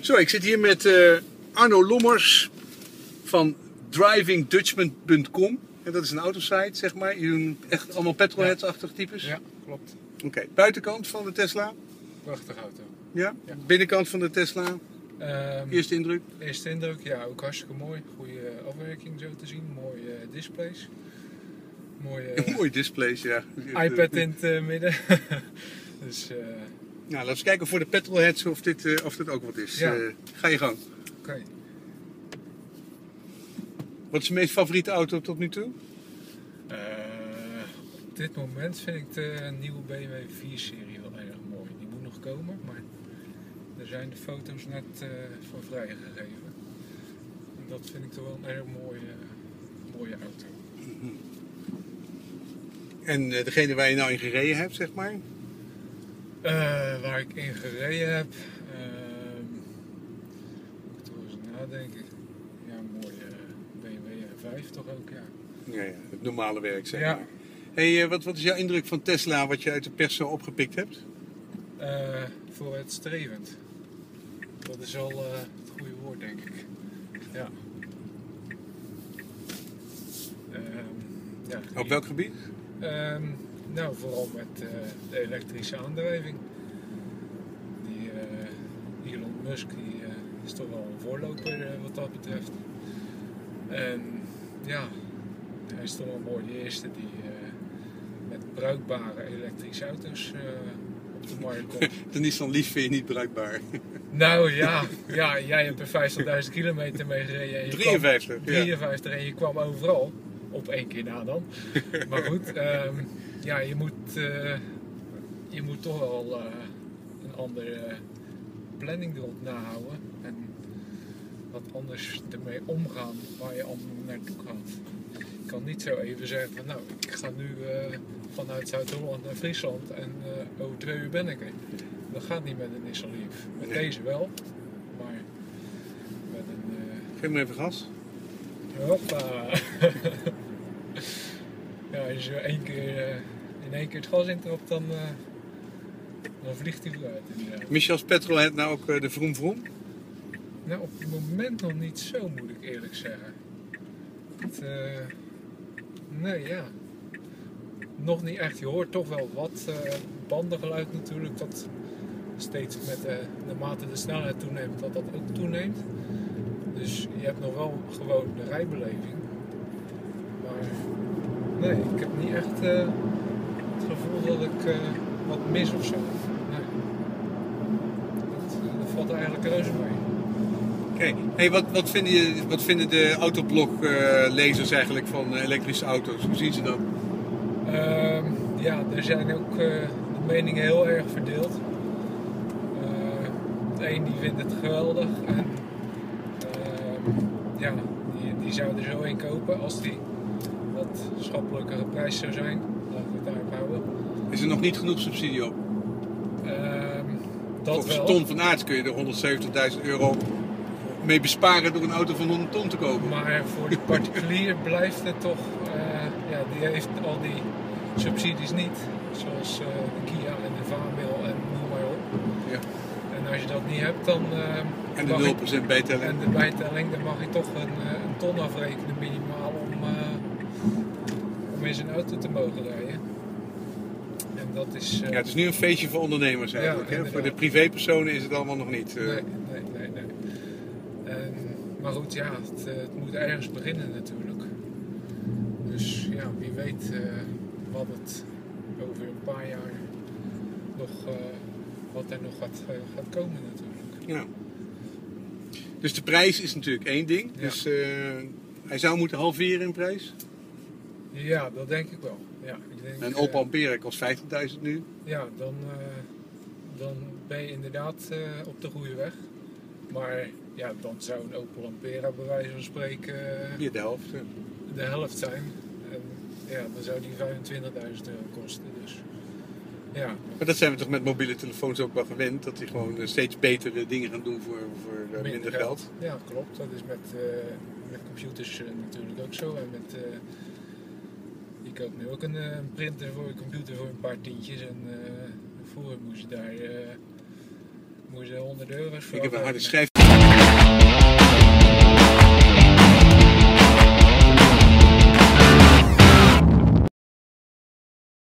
Zo, ik zit hier met Arno Lommers van drivingdutchman.com. En dat is een autosite, zeg maar. Jullie doen echt allemaal petrolheads-achtige types? Ja, klopt. Oké. Buitenkant van de Tesla? Prachtige auto. Ja? Ja. Binnenkant van de Tesla? Eerste indruk? Eerste indruk, ja, ook hartstikke mooi. Goede afwerking zo te zien. Mooie displays. Mooie Mooi displays, ja. iPad in het midden. Dus, nou, laten we kijken voor de petrolheads of dit ook wat is. Ja. Ga je gang. oké. Wat is je meest favoriete auto tot nu toe? Op dit moment vind ik de nieuwe BMW 4-serie wel erg mooi. Die moet nog komen, maar er zijn de foto's net voor vrijgegeven. En dat vind ik toch wel een erg mooie auto. En degene waar je nou in gereden hebt, zeg maar? Waar ik in gereden heb, moet ik toch eens nadenken. Ja, een mooie BMW M5 toch ook, ja. Ja, ja, het normale werk, zeg Ja. maar. Hey, wat is jouw indruk van Tesla, wat je uit de pers zo opgepikt hebt? Vooruitstrevend. Dat is al het goede woord, denk ik. Ja. Ja, Op welk gebied? Nou, vooral met de elektrische aandrijving. Elon Musk die, is toch wel een voorloper wat dat betreft. En ja, hij is toch wel mooi de eerste die met bruikbare elektrische auto's op de markt komt. De Nissan Leaf vind je niet bruikbaar. Nou ja, jij hebt er 50.000 kilometer mee gereden. En je 53, kwam, 53 en je kwam overal. Op één keer na dan. Maar goed, ja, je moet toch wel een andere planning erop nahouden. En wat anders ermee omgaan waar je allemaal naartoe gaat. Je kan niet zo even zeggen van nou, ik ga nu vanuit Zuid-Holland naar Friesland en over 2 uur ben ik er. Dat gaat niet met een Nissan Leaf. Met deze wel, maar met een... Geef me even gas. Hoppa! Ja, als je in één keer het gas intrapt, dan vliegt hij vooruit. Inderdaad. Mis je als petrolhead nou ook de vroom vroom? Nou, op het moment nog niet zo, moet ik eerlijk zeggen. Nee, ja. Nog niet echt. Je hoort toch wel wat bandengeluid natuurlijk. Dat steeds naarmate de snelheid toeneemt, dat ook toeneemt. Dus je hebt nog wel gewoon de rijbeleving. Maar nee, ik heb niet echt het gevoel dat ik wat mis of zo. Nee. Dat valt eigenlijk reuze mee. Oké. Hey, wat vinden de autoblog-lezers eigenlijk van elektrische auto's? Hoe zien ze dat? Ja, er zijn ook de meningen heel erg verdeeld. De een die vindt het geweldig en ja, die zou er zo een kopen als die wat schappelijker geprijsd zou zijn. Laten we het daarop houden. Is er nog niet genoeg subsidie op? Dat Volgens wel. Ton van Aerts kun je er €170.000 mee besparen door een auto van 100 ton te kopen. Maar voor de particulier blijft het toch, ja, die heeft al die subsidies niet. Zoals de Kia en de Vamil en noem maar op. Ja. En als je dat niet hebt, dan... En de 0% bijtelling. En de bijtelling, dan mag je toch een ton afrekenen minimaal om in zijn auto te mogen rijden. En dat is... Ja, het is nu een feestje voor ondernemers eigenlijk. Ja, Hè? Voor de privépersonen is het allemaal nog niet. Nee. Maar goed, ja, het moet ergens beginnen natuurlijk. Dus ja, wie weet wat het over een paar jaar nog, wat er nog gaat komen natuurlijk. Ja. Dus de prijs is natuurlijk één ding. Ja. Dus hij zou moeten halveren in prijs. Ja, dat denk ik wel. Ja, ik denk, En Opel Ampera kost 50.000 nu. Ja, dan ben je inderdaad op de goede weg. Maar ja, dan zou een Opel Ampera bij wijze van spreken Hier de helft. de helft zijn. En ja, dan zou die €25.000 kosten. Dus ja. Maar dat zijn we toch met mobiele telefoons ook wel gewend. Dat die gewoon steeds betere dingen gaan doen voor minder geld. Ja, klopt. Dat is met computers natuurlijk ook zo. En met, je koopt nu ook een printer voor je computer voor een paar tientjes. En vroeger moest je daar €100 voor. Ik heb een harde schijf